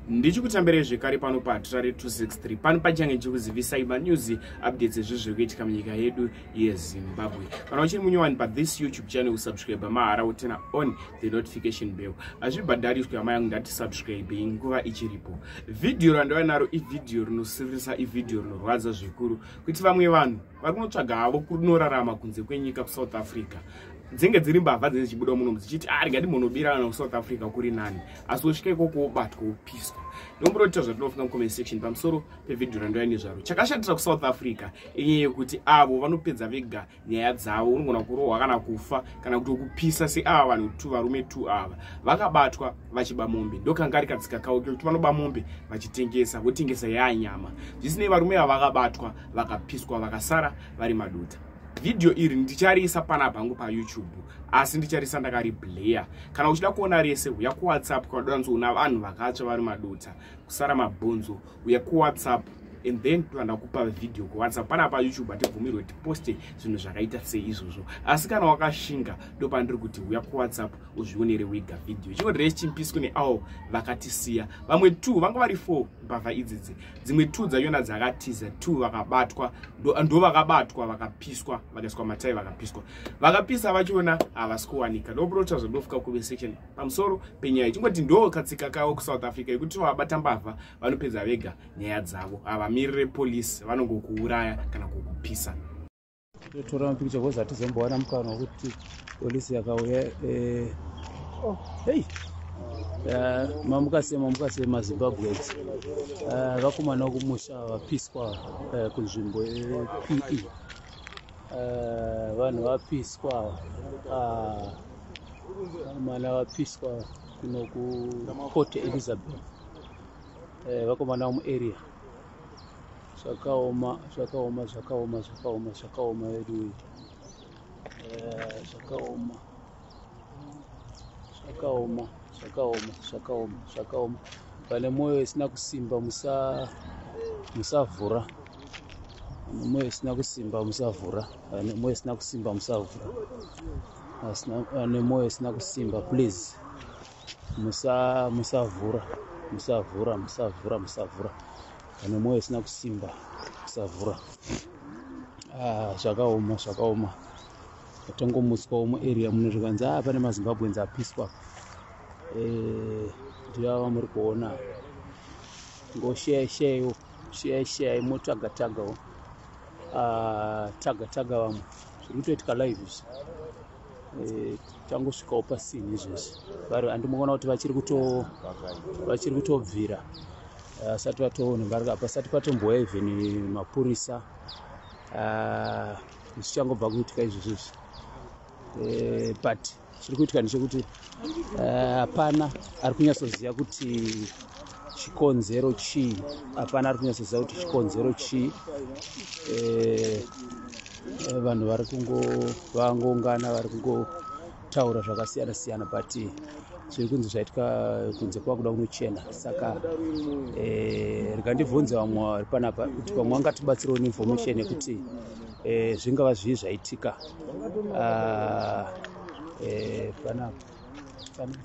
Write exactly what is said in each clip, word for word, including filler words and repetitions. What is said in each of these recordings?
Ndichikutambira zvekare pano paTrare two sixty-three pano pachange chikuzivisai manews updates ezvo zviri kuitika munyika yedu yeZimbabwe. Kana uchiri munyowani pa this YouTube channel usubscribe mahara utena on the notification bell. Azvibhadhariswi hama yangu ndati subscribe nguva ichiripo. Video randava naro ividhio rinosivisa ividhio rinorwadza zvikuru kuti vamwe vanhu vari kunotsvaga havo kunorarama kunze kwenyika kuSouth Africa. Dzinge dziri mbavha dzinenge dzichibuda muno dzichiti ari ngati munobirana kuSouth Africa kuri nani asi usvika ikoko wobatwa wopiswa. Ndombotoita zvatinofunga mucomment section pamusoro pevidhio randova nezvaro. Chakashatira kuSouth Africa inyaya yekuti avo vanopedza vega nyaya dzavo, unogona kurohwa kana kufa kana kuti kupisa seava vanhu tu varume tu ava vakabatwa vachiba mombe. Ndokanga ari kadzika kavo kuti vanoba mombe vachitengesa votengesa yanyama. Zvisinei varume ava vakabatwa vakapiswa vakasara vari madota. Video iri ndichariisa panapa pangu pa YouTube asi ndichariisa ndakariplaya. Kana uchida kuona rese uya ku WhatsApp kwa danzo una vanhu vakatsva vari madota kusara mabhonzo uya ku WhatsApp and then twandakupa video ku WhatsApp pana pa YouTube atibvumirwe tiposte zvinhu zvakaita seizvozvo. Asi kana wakashinga ndo pandiri kuti uya ku WhatsApp uzvionere wega video. Chingodire chimpiswe neavo vakatisiya. Vamwe two vanga vari four mbavha idzidzi. Dzimwe two dzayona dzakatiza two vakabatwa ndo ndo vakabatwa vakapiswa vakaiswa matai vakapiswa. Vakapisa vachiona havasikuwanika. Ndobrota zvadofika ku section pamusoro penyaya. Chingoti ndo katsika kawo ku South Africa yekuti vabata mbavha vanopedza vega nyaya dzavo. Ava mirire police vanongokuuraya kana kukupisa. Tora mapicture because atizombowana mukana wekuti police yakauya eh oh hey eh mamukase mamukase maZimbabweans eh vakomana kumusha vapiswa kunzvimbo P E eh vanhu vapiswa ah mana vapiswa kuno ku Port Elizabeth eh vakomana mu area zvakaoma zvakaoma zvakaoma zvakaoma zvakaoma yedu eh zvakaoma zvakaoma zvakaoma zvakaoma zvakaoma pane moyo isina kusimba musa musavhura moyo isina kusimba musavhura pane moyo isina kusimba musavhura asina pane moyo isina kusimba please musa musavhura musavhura musavhura musavhura pane moyo isina kusimba musavhura. Ah zvakaoma zvakaoma atongomuswa mu area muno zvikanza pane maZimbabweans apiswa eh ndiava muri kuona ngoshare share share share motaga taga ah taga taga vamwe zviri kutoitika live eh tangosvikawo pasini izvezvi vari andimukona kuti vachiri kuto vachiri kutobvira asati vatoona ngari apa asati patomboya even mapurisa ah zvichangobva kuitika izvezvi eh but zviri kuitika ndechekuti hapana ari kunyatsoziva kuti chikonzero chii hapana ari kunyatsoziva kuti chikonzero chii eh vanhu vari kungo vangoungana vari kungotaura zvakasiyana siyana but zviri kunzi zvaitika kunze kwakuda kunochena. Saka eh rikandibvunza vamwe vari panapa kuti pamwe vangatibatsirawo neinformation yekuti eh zvingava zvii zvaitika ah eh panapa panapa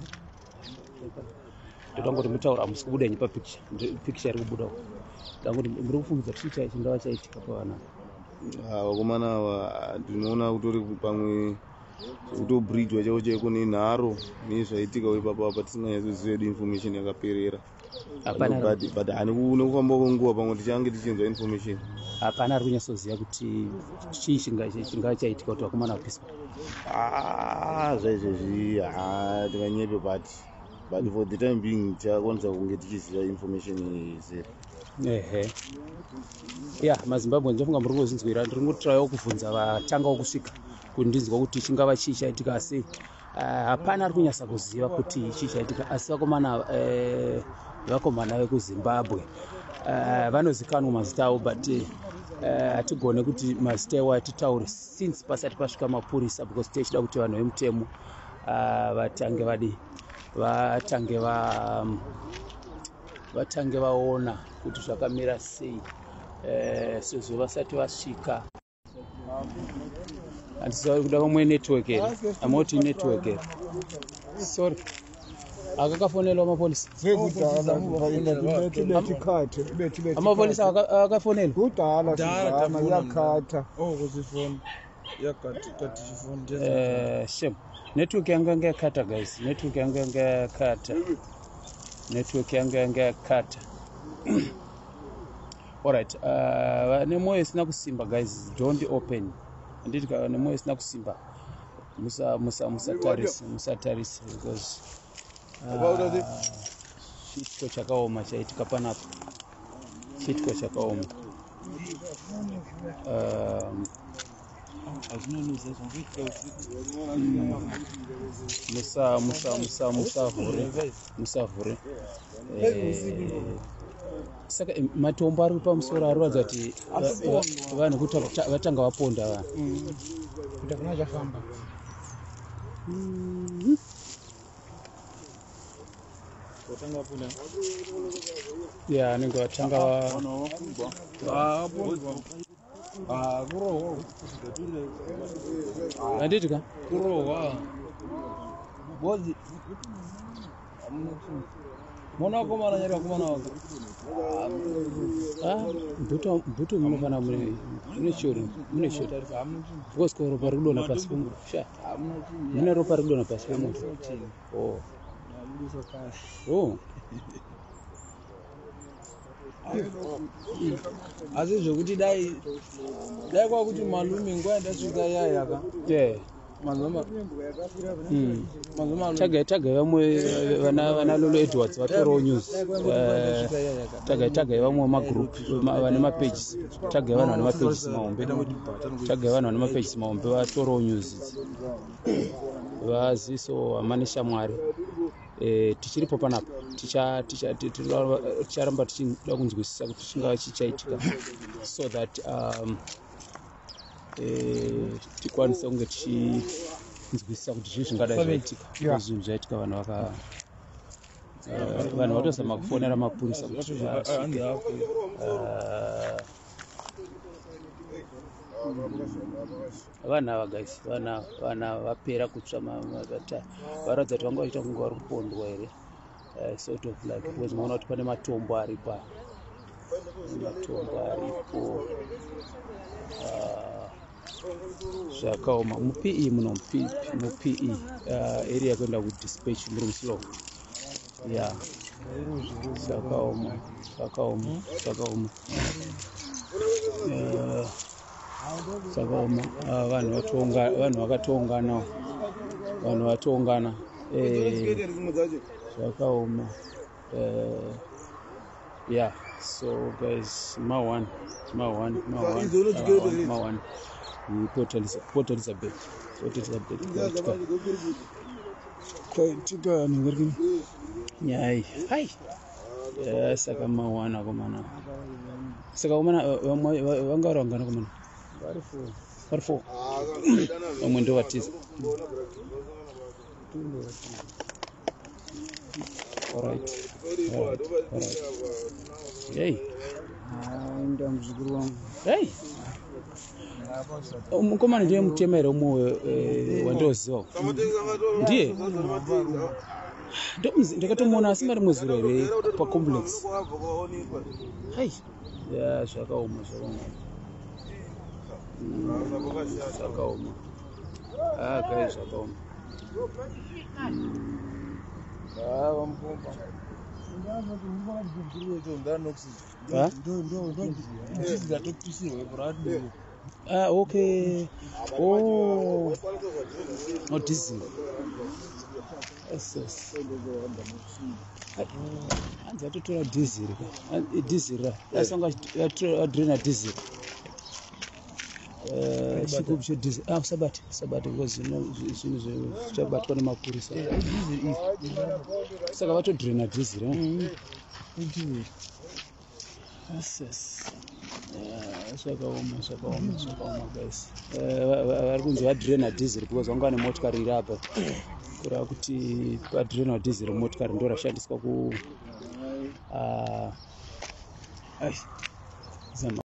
ndotangoti mutaura musi kubuda nyipa picture picture iri kubudawo ndangoti muri kufungidza chii chingava chaitika pavana vakomana ava ndinoona kutori pamwe kutobridgwa chavo chaiko nenharo nezvaitika ipapo apa tisinganyatsoziva information yakaperera but hani nekufamba kwenguva pamwe tichange tichinzwa information hapana ari kunyatsoziva kuti chii chingava chaitika kuti vakomana vapiswa ah zvaizvezvi ha tinganyepe but but for the time being takwanisa kunge tichiziva information yese. Ehe ya maZimbabwe ndofunga muri kuzinzwira ndiri ngotrayo kubvunza vatangawo kusvika kuti ndinzwa kuti chingava chii chaitika asi hapana ari kunyatsa kuziva kuti chii chaitika asi vakomana eh vakomana vekuZimbabwe vanozikanwa mazita avo but hatigone kuti mazita iwo atitaure since pasati pasvika mapurisa because tichida kuti vanhu vemutemo vatange vadi vatange va vatange vaona kuti zvakamira sei eh sezvo vasati vasvika. Andisiwa kuda kumwe network here amoti network here sorry akakafonelwa mapolisa sekudala tibethi amapolisa akafonelwa kudala sizama yakhatha eh shem network yanga ngekhatha guys network yanga ngekhatha network yanga ngekhatha all right uh nemoyo sina kusimba guys, don't open nditi ka nemoyo sina kusimba musa musa musa taris musa taris because uh, chitko chakaoma chaitika panapo chitko chakaoma um musa musa musa musa vhure musa vhure saka matombo ari pamusoro aroradza kuti vanhu kuti vatanga vaponda vanhu kuti kuna chafamba ya anenge vatanga anditika mona komana nyara komana wako ah mbuto mbuto munofana mune mune shori mune shori because ko ropa ridona pasi pomwe sha mune ropa ridona pasi pomwe oh oh asi zvokuti dai dai kwakuti malume nguva ndasvika yaya ka yeah mazoma mm mazoma taga taga vamwe vana vana Lolo Edwards vatoro news taga taga vamwe ma group vana ma pages taga vana vana ma pages maombe taga vana vana ma pages maombe vatoro news vaziso amanisha mwari eh tichiripo panapo ticha ticha ticharamba tichida kunzwisisa kuti chinga chichaitika so that um eh tikwanise kunge tichinzwisisa kuti zvinhu zvingadai zvaitika zvinhu zvaitika vanhu vaka vanhu vatozama kufonera mapurisa kuti vana ava guys vana vana vapera kutsva varatidza kuti vanga vachiita kunge vari kupondwa here sort of like because maona kuti pane matombo aripa matombo aripo zvakaoma mupe muno mupe area kuenda kudispatch muri muslow ya zvakaoma zvakaoma zvakaoma zvakaoma vanhu vatonga vanhu vakatongana vanhu vatongana zvakaoma yeah so guys ma one ma one ma one ma one Port Elizabeth Port Elizabeth Port Elizabeth kwaitika ningiriki nyai hai saka ma one akomana saka komana vanga rangana komana vari four vari four vamwe ndo vatiza all right all right all right hey enda muzukuru wangu hey mukomana ndiye mutemere umwe wandoziva ndiye ndakatomuona asingari muzuro here pacomplex hai ya zvakaoma zvakaoma zvakaoma ah gai zvakaoma ah okay oh no diesel yes yes anzi atotora diesel diesel asanga adrena diesel eh chikubu che diesel ah sabati sabati because zvinhu zvabatwa nemapurisa saka vatodrena diesel eh yes yes zvakaoma zvakaoma zvakaoma guys vari kunzi vadrena diesel because vanga vane motikari iri apa kureva kuti vadrena diesel motikari ndo rashandiswa ku